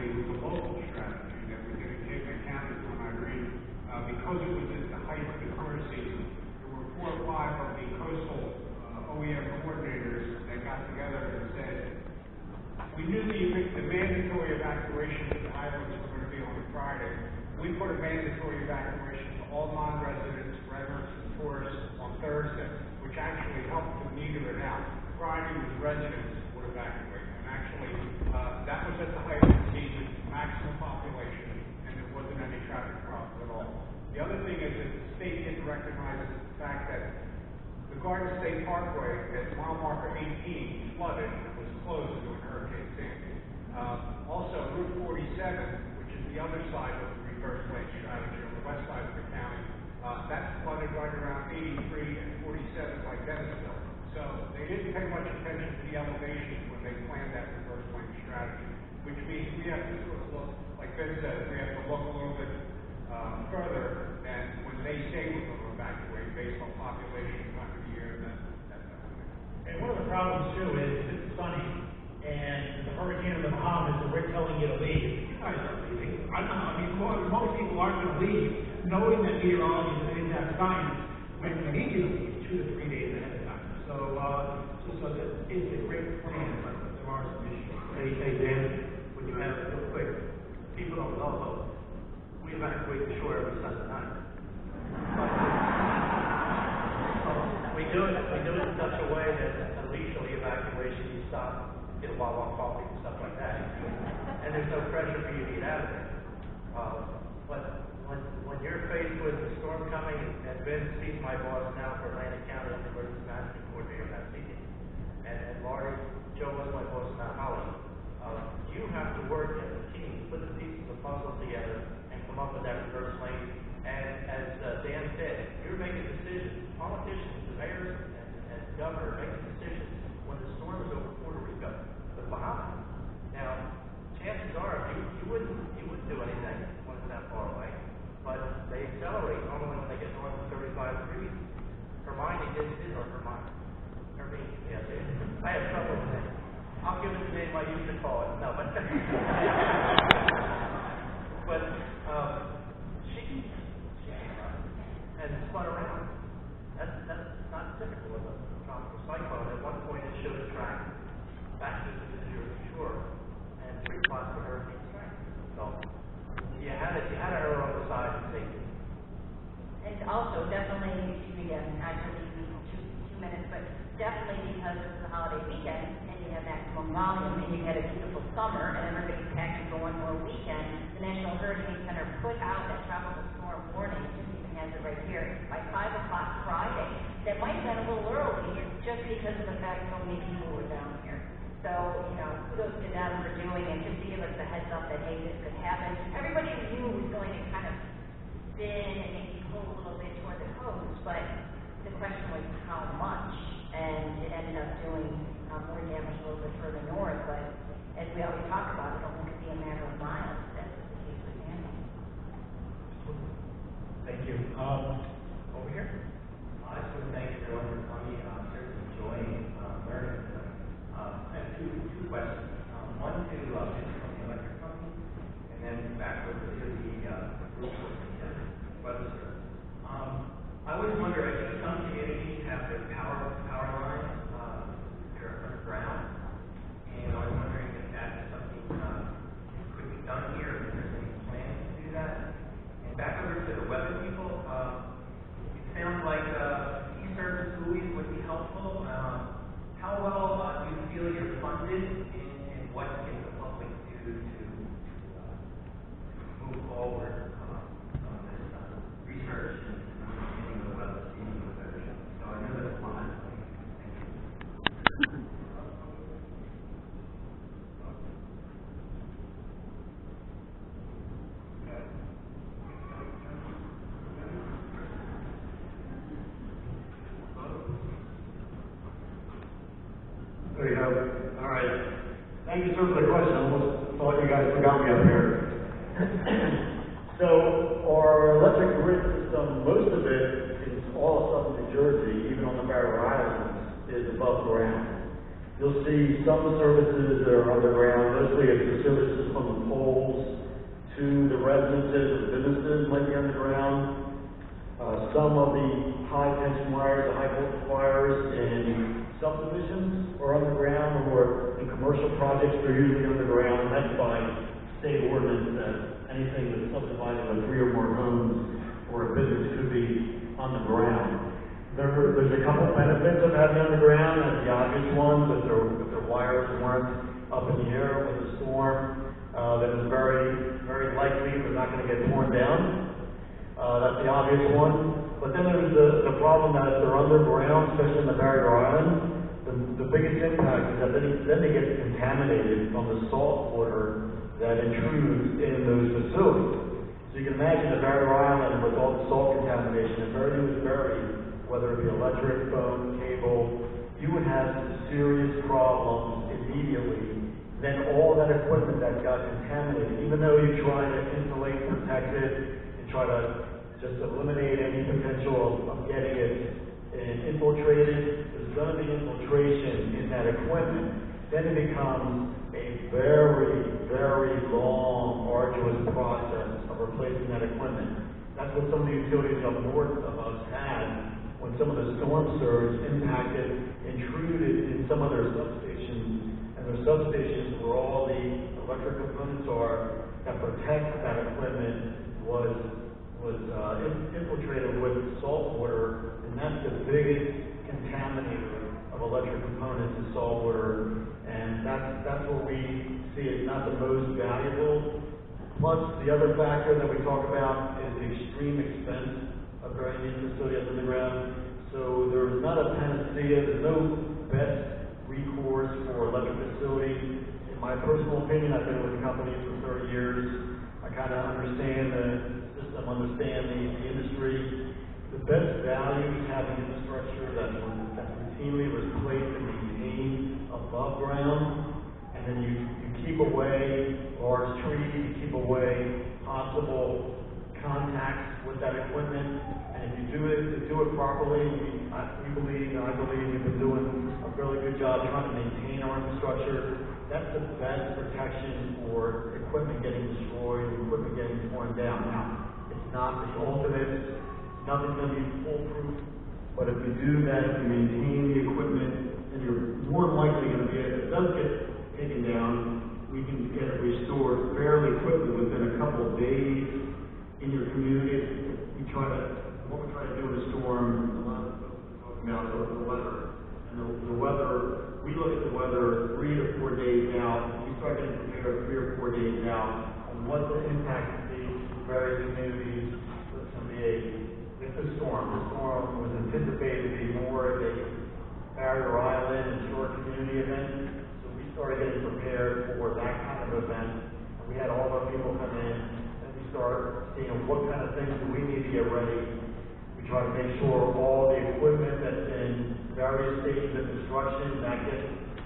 was the local strategy that we did in Cape May County when I read, because it was at the height of the tourist season. There were 4 or 5 of the coastal OEM coordinators that got together and said, we knew the mandatory evacuation of the islands were going to be on a Friday. We put a mandatory evacuation for all non-residents, residents, and tourists on Thursday, which actually helped to meter it out. Friday was residents would evacuate, and actually that was at the height of the season, maximum population, and there wasn't any traffic problems at all. The other thing is that the state didn't recognize the fact that the Garden State Parkway at mile marker 18 flooded and was closed during Hurricane Sandy. Also, Route 47, which is the other side of the reverse lane strategy on the west side of the county, that's flooded right around 83 and 47 by Dennisville. So they didn't pay much attention to the elevations when they planned that reverse lane strategy, which means we have to sort of look, like Ben said, we have to look a little bit further than when they say we're going to evacuate based on population, time of year, and that type of thing. And one of the problems too is it's sunny, and the hurricane in the Bahamas, and we're telling you to leave. You guys aren't leaving. I don't know. I mean, most people aren't going to leave, knowing that meteorology is an exact science when we need you to leave 2 to 3 days ahead of time. So that is a great plan, but there are some issues. Hey, Dan, would you have real quick? People don't know, though. We evacuate the shore every Sunday night. We do it in such a way that a leisurely evacuation, you stop, get a Wawa coffee and stuff like that, and there's no pressure for you to get out of there. But when you're faced with a storm coming, and He's my boss now for Atlantic County. I'm the emergency management coordinator in that city. And Laurie, Joe was my boss in Mount Holly. You have to work as a team, put the pieces of the puzzle together, and come up with that reverse lane. And as Dan said, you're making decisions. Politicians, the mayors and the governor are making decisions when the storm is over Puerto Rico, the Bahamas. Now, chances are you wouldn't do anything when it's that far away. But they accelerate normally when they get north of 35 degrees. Hermione or Hermione. Hermine, yes. I have trouble with that. I'll give it the name I used to call it. No, but but she and spun around. That's not typical of a tropical cyclone. At one point, it showed a track back to the Jersey Shore and 3 plots for hurricane strength. So you had to err on the side of safety. And also, definitely, excuse me again, I should leave you 2 minutes, but definitely because it's the holiday weekend and you have maximum volume and you had a beautiful summer and everybody's packed to go on for a weekend, the National Hurricane Center put out that tropical storm warning. It even has it right here by 5 o'clock Friday. That might have been a little early just because of the fact so many people were down here. So, kudos to them for doing it, just to give us a heads up that, hey, this could happen. Everybody knew it was going to kind of spin and maybe pull a little bit toward the coast, but the question was how much, and it ended up doing more damage a little bit further north, but as we always talk about, it only could be a matter of miles. That's the case with Sandy. Thank you. Over here. I just want to thank everyone for coming. I'm certainly enjoying learning tonight. I have two questions. One to Vince from the electric company, and then back over to the group from the weather service. I always wonder, I see some communities have their power lines, they're underground, and I was wondering if that is something could be done here, if there's any plans to do that. And back over to the weather people, it sounds like e-service buoys would be helpful. How well do you feel you're funded, and what can the public do to move forward on this research and understanding the weather, seeing the weather? So I know that's a lot. Thank you. There you go. All right. Thank you, sir, for the question. I almost thought you guys forgot me up here. So, our electric grid system, most of it is all of southern New Jersey, even on the Barrier Islands, is above ground. You'll see some services that are underground, mostly it's the services from the poles to the residences or businesses might be underground. Some of the high tension wires, the high voltage wires in subdivisions are underground, or in commercial projects they're usually underground. And that's by state ordinance that anything that's subdivided by 3 or more homes or a business could be on the ground. There's a couple benefits of having underground, and the obvious one, that their wires weren't up in the air with a storm. That is very, very likely they're not going to get torn down. That's the obvious one. But then there's the problem that if they're underground, especially in the barrier island, the biggest impact is that then they get contaminated from the salt water that intrudes in those facilities. So you can imagine the barrier island with all the salt contamination, if everything was buried, whether it be electric, phone, cable, you would have serious problems immediately. Then all that equipment that got contaminated, even though you try to insulate, protect it, and try to just eliminate any potential of getting it infiltrated, there's going to be infiltration in that equipment. Then it becomes a very, very long, arduous process of replacing that equipment. That's what some of the utilities up north of us had when some of the storm surge intruded in some of their substations, and their substations where all the electric components are that protect that equipment was infiltrated with salt water, and that's the biggest contaminator of electric components is salt water, and that's where we see it not the most valuable. Plus, the other factor that we talk about is the extreme expense of burying these facilities underground. So there's not a panacea, there's no best recourse for electric facilities. In my personal opinion, I've been with the company for 30 years. I kind of understand the system, understand the industry. The best value is having infrastructure that's routinely replaced and maintained above ground, and then you keep away large trees, you keep away possible contacts with that equipment, and if you do it properly, I believe we've been doing a fairly good job trying to maintain our infrastructure. That's the best protection for equipment getting destroyed, equipment getting torn down. Now, it's not the ultimate, nothing's going to be foolproof, but if you do that, if you maintain the equipment, then you're more likely going to be, if it does get taken down, we can get it restored fairly quickly within a couple of days in your community. What we try to do in a storm, a lot of folks are talking about the weather. And the weather, we look at the weather 3 to 4 days out. We start getting prepared 3 or 4 days out on what the impact will be to various communities. So it's going to be the storm. The storm was anticipated to be more of a barrier island and shore community event. So we started getting prepared for that kind of event. And we had all our people come in, and we start seeing what kind of things do we need to get ready. We try to make sure all the equipment that's in various stages of construction, that gets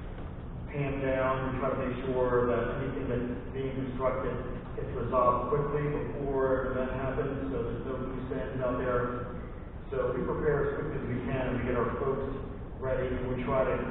tamped down. We try to make sure that anything that's being constructed gets resolved quickly before an event happens, so there's no loose ends out there. So we prepare as quickly as we can, and we get our folks ready, and we try to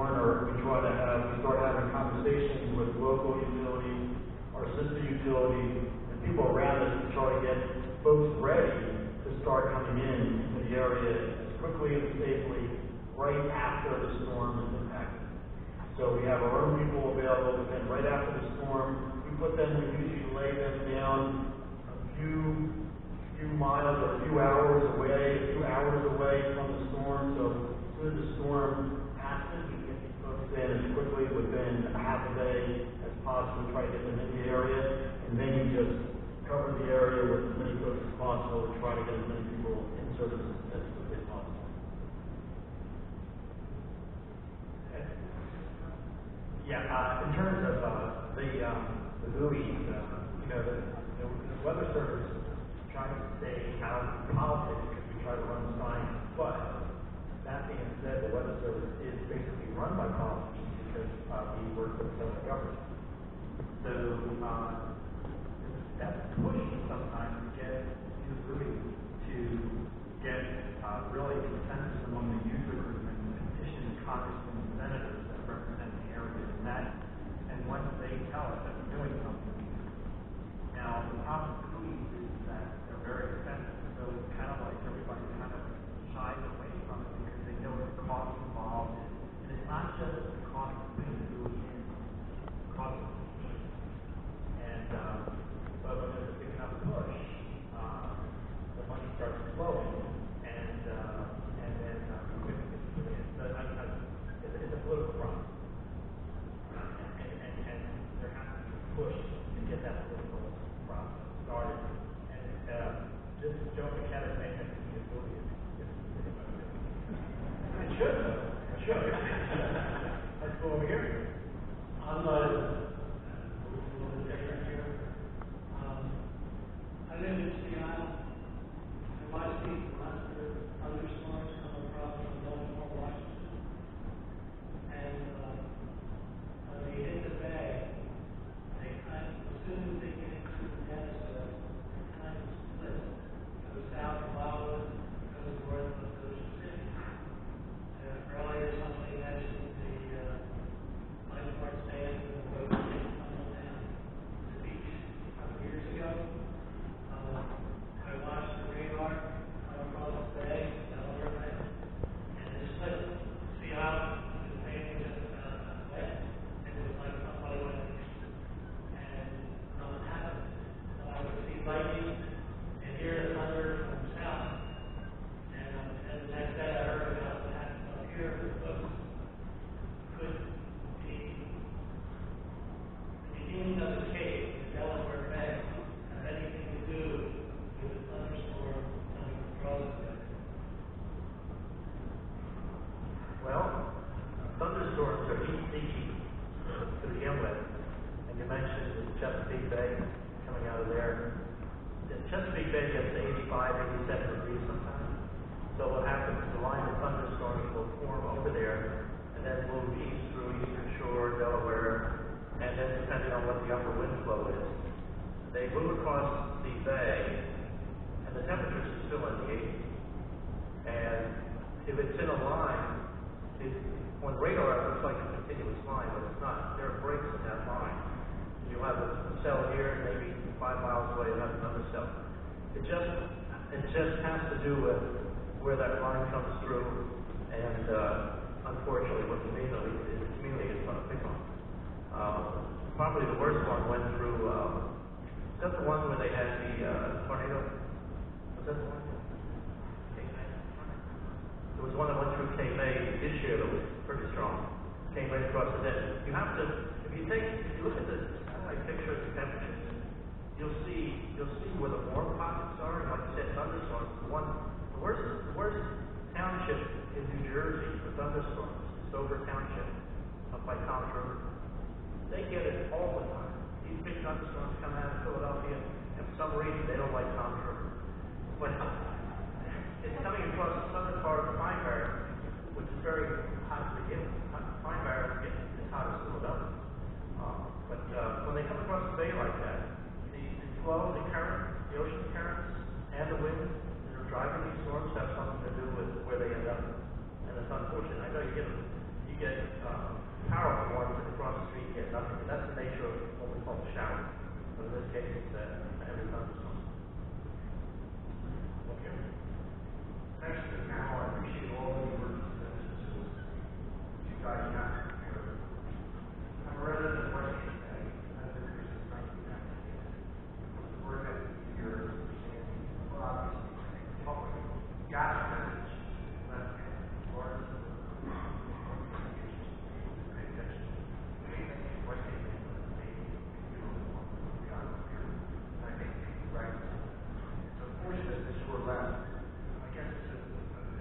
start having conversations with local utilities, our sister utilities, and people around us to try to get folks ready to start coming in to the area as quickly and safely right after the storm is impacted. So we have our own people available, but then right after the storm, we usually lay them down a few miles or a few hours away from the storm. So as soon as the storm passes, we get these folks in as quickly within a half a day as possible, try to get them in the area, and then you just cover the area with as many folks as possible and try to get as many people in service as quickly as possible. Yeah, in terms of the buoys, the Weather Service trying to stay out of politics because we try to run the science, but that being said, the Weather Service is basically run by politicians because we work with the federal government. So that's pushed sometimes to get these buoys to get really consensus among the user group and petition congressmen and senators that represent problem with buoys is that they're very expensive, so it's kind of like everybody kind of shies away from it because they know the cost involved, and it's not just the cost of putting the buoy in, it's the cost of the steam. And, but when there's a big enough push, the money starts flowing, and then, it's a political problem. And there has to be a push to get that political process started. And, just Joe McKenna saying that he is doing it. It should, though. It should. Let's go over here. I'm a little bit different here. I live in Seattle, and my people, after thunderstorms come across from Baltimore, Washington, and when they hit the bay, they kind of, as soon as they get into the Minnesota, they kind of split. Goes south of Wildwood, goes north of Ocean City. Earlier, somebody mentioned the lifeguard stand and the boat tumble down the beach a couple years ago. I watched the radar come across the bay, Delaware Bay, and it split. See how the thing just wet? It was like somebody went and nothing happened. I would see lightning and hear thunder from the south. And the next day I heard about what happened up here with the boats. Could the beginning of the cave, the Delaware Bay, have anything to do with the thunderstorm coming across the bay? Well, thunderstorms are easy to begin with. And you mentioned the Chesapeake Bay coming out of there. The Chesapeake Bay gets to 85, 87 degrees sometimes. So what happens is the line of thunderstorms will form over there and then move east through Eastern Shore, Delaware, and then depending on what the upper wind flow is, they move across the bay, and the temperatures are still in the 80s. And if it's in a line, on radar it looks like a continuous line, but it's not. There are breaks in that line. You'll have a cell here, and maybe 5 miles away you'll have another cell. It just has to do with where that line comes through, and unfortunately, what the community is going to pick on. Probably the worst one went through. Is that the one where they had the tornado? Was that the one? There was one that went through Cape May this year that was pretty strong. Came right across the net. You have to, if you look at the satellite picture of the temperatures, you'll see where the warm pockets are, and like I said, thunderstorms. The worst township in New Jersey for thunderstorms is Dover Township, up by Tom's River. They get it all the time. These big thunderstorms come out of Philadelphia, and for some reason they don't like Tom's River. But it's coming across the southern part of the Pine Barrens, which is very hot to begin with. Pine Barrens get as hot as Philadelphia. But when they come across the bay like that, the flow, the current, the ocean currents, and the wind that are driving these storms have something to do with where they end up. And it's unfortunate. I know you get powerful ones that across the street get nothing, but that's the nature of what we call the shower. But in this case, it's a heavy thunderstorm. Okay. Thanks for the panel. I appreciate all the work that you guys have prepared. I'm a resident of Washington State. I've been here since 1998. The board had years understanding, well, obviously, public gas management, left hand, large communications, pay attention. Anything Washington State can do beyond here. And I think you're right. It's unfortunate that you're left. I guess it's a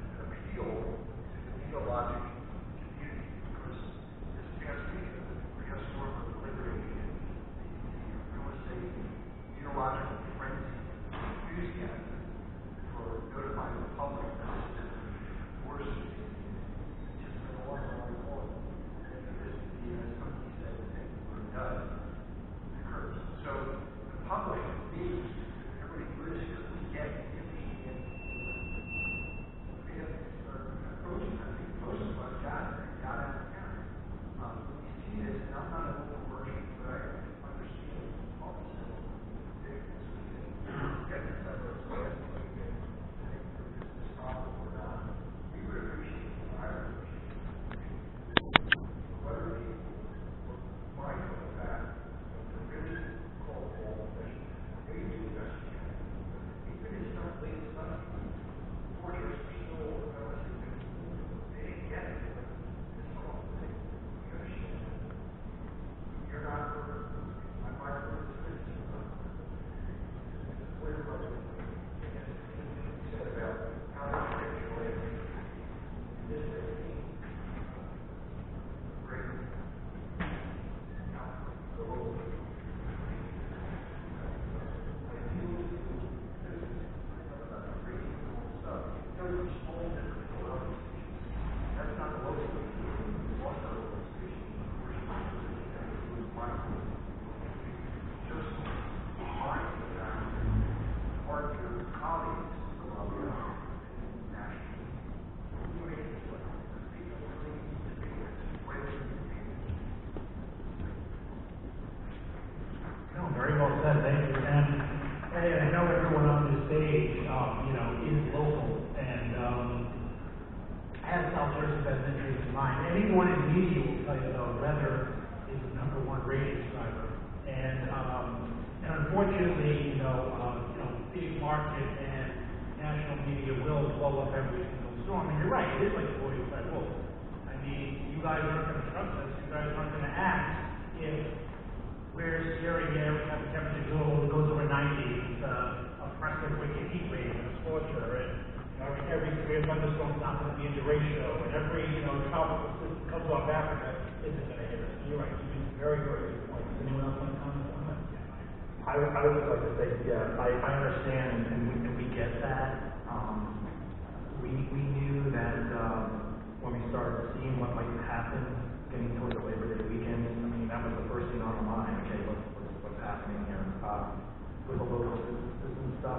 line. Anyone in media will tell you, though, weather is the number one ratings driver. And unfortunately, big market and national media will blow up every single storm. And you're right, it is like a 45 wolf. I mean, you guys aren't going to trust us. You guys aren't going to act if we're staring there, we have a temperature goes over 90. It's oppressive, wicked heat wave and scorcher. And every severe thunderstorm is not going to be a derecho. And every tropical system comes off Africa isn't going to hit us. You're right. You make very, very good points. Anyone else want to comment on that? I would just like to say, yeah, I understand and we get that. We knew that when we started seeing what might happen getting toward the Labor Day weekend, I mean, that was the first thing on our mind. Okay, what's happening here with the local system stuff.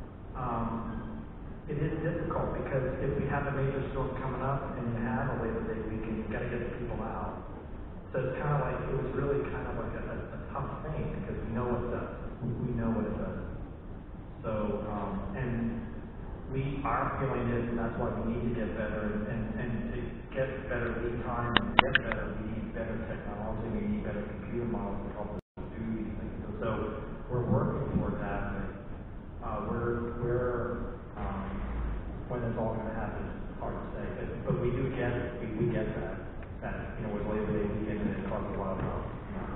It is difficult because if we have a major storm coming up and you have a Labor Day weekend, you got to get the people out. So it's kind of like, it was really kind of like a tough thing because we know what it does. We know what it does. So, our feeling is, and that's why we need to get better, and to get better lead time and get better, we need better technology, we need better computer models to help us do these things. So we're working toward that, but when it's all going to happen, it's hard to say. But we do get it. We get that with Labor Day weekend and it caused a lot of problems.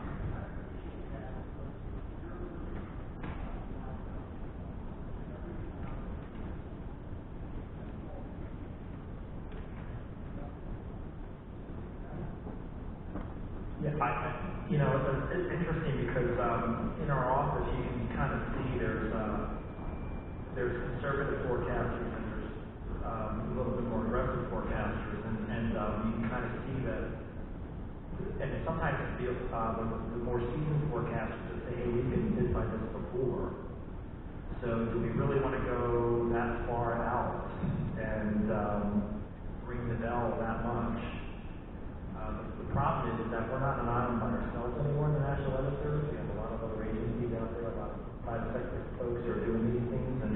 Yeah, it's interesting because in our office you can kind of see there's conservative forecasters and there's a little bit more aggressive forecasters, and you can kind of see that. And sometimes it feels the more seasoned forecasters that say, hey, we've been hit by this before. So do we really want to go that far out and ring the bell that much? The problem is that we're not an island by ourselves anymore in the National Weather Service. We have a lot of other agencies out there, a lot of private sector folks who are doing these things, and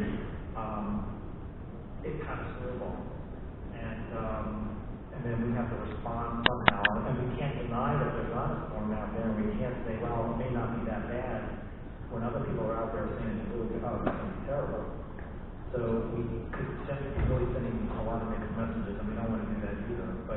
it kind of snowballs. And then we have to respond somehow, and we can't deny that there's not a storm out there, and we can't say, well, it may not be that bad, when other people are out there saying it's really tough, it's terrible. So we could be really sending a lot of mixed messages, and we don't want to do that either. But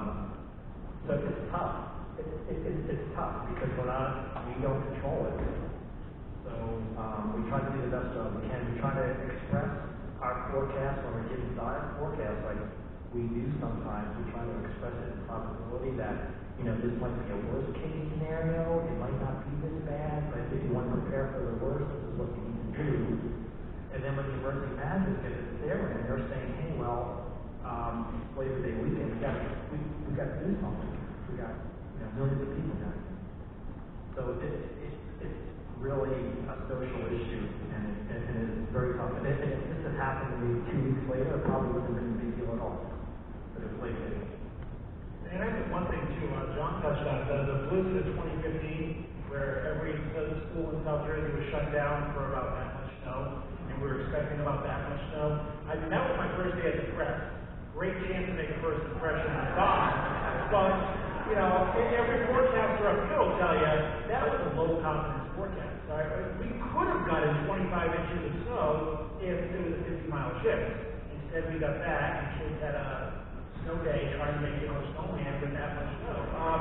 so it's tough. It's tough because we don't control it. So we try to do the best job we can. We try to express our forecast when we're giving dire forecasts, like we do sometimes. We try to express it in probability that this might be a worst case scenario. It might not be this bad, but if you want to prepare for the worst, this is what you need to do. And then when the emergency managers get it there, and they're saying, hey, well, Labor Day weekend, we got to do something. We got millions of people now. So it's really a social issue, and it's very tough. And if this had happened to me 2 weeks later, it probably wouldn't have been a big deal at all. But it's Labor Day. And I think one thing too, John touched on the blizzard of 2015, where every school in South Jersey was shut down for about that much snow, and we were expecting about that much snow. I mean, that was my first day at the press. Great chance to make a first impression on Don, but every forecaster up here will tell you that was a low confidence forecast. Right? We could have gotten 25 inches of snow if it was a 50-mile shift. Instead, we got that, and kids had a snow day trying to make snowman with that much snow.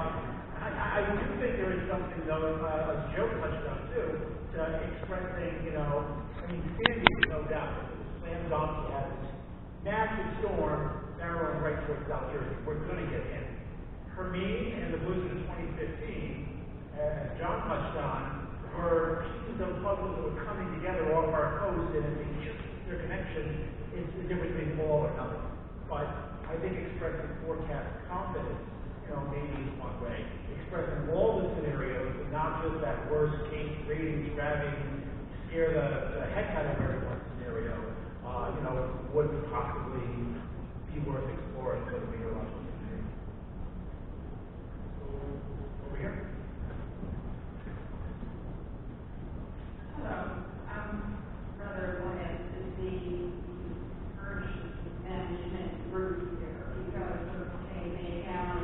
I do think there is something, though, as Joe touched on too, to expressing, Sandy, no doubt, slam dunk, he had this massive storm barreling right towards South Jersey. We're going to get hit. Hermine and the blizzard of 2015, as John touched on, were pieces of puzzles that were coming together off our coast, and if they just their connection, it's the difference between all or nothing. But I think expressing forecast confidence, maybe is one way. Expressing all the scenarios, and not just that worst case ratings grabbing, scare the heck out of everyone scenario, would possibly be worth exploring for the meteorological community. Over here. Hello. Rather wanted to see emergency management group here because of May County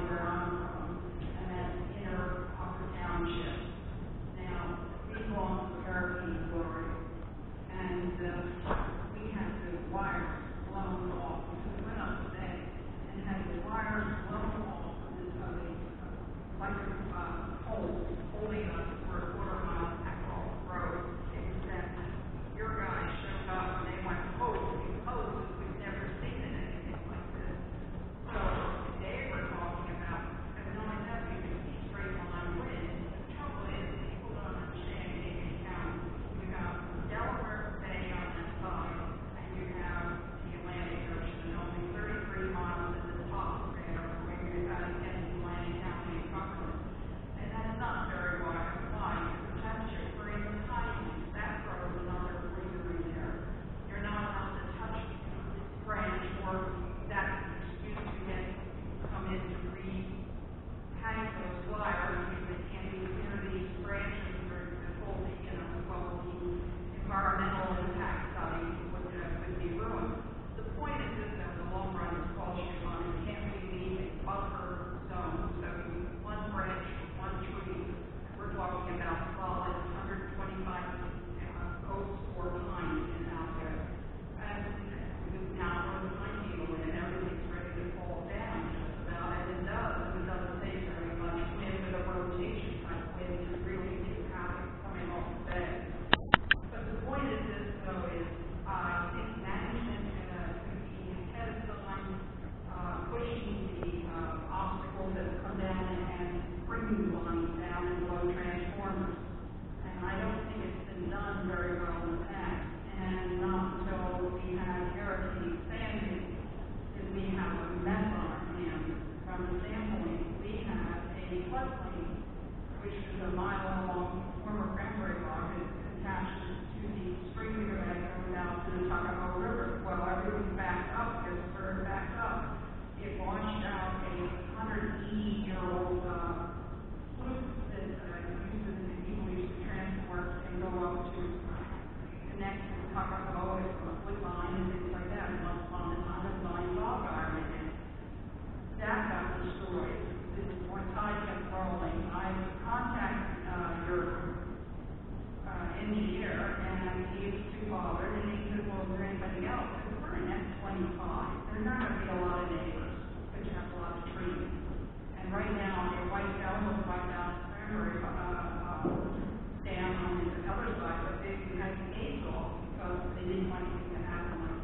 string lines down and below transformers. And I don't think it's been done very well in the past. And not until we had Hurricane Sandy did we have a mess on our hands. From the standpoint, we have a floodplain, which is a mile along former Cranberry Bog attached to the stream that goes down to the Tuckahoe River. Well, everything's backed up, Pittsburgh backed up. It washed out a 180-year-old sloop that uses the people used to transport and go up to connect to Tuckahoe and Woodbine and things like that. And once upon a time, the Line Bog Iron and that got destroyed. This is more tide kept rolling. I contacted your engineer, and he was too bothered, and he said, well, is there anybody else? Because we're in F-25. There's not going to be a lot of neighbors, but you have a lot of trees. And right now, it wiped out, almost wiped out Cranberry Dam on the other side, but they had the gates off because they didn't want anything to happen like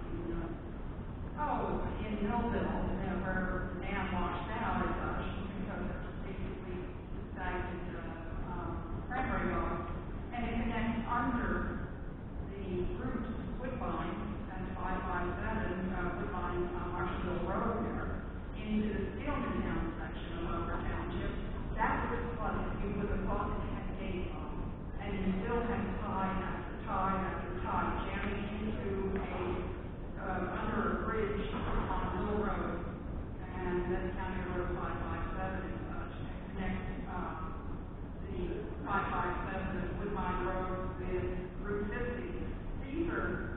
in Millville, where the dam washed out, because it's basically stagnant Cranberry Bog. And it connects under the route Woodbine at 557, Woodbine, Marshallville Road there, into the Steelmantown section of Upper Township. That was flooded. You would have thought it had gates on. And you still had tide after tide after tide jamming into under a bridge on Mill Road. And that's County Road 557 and such. And connects the 557 Woodbine Road with Route 50. These are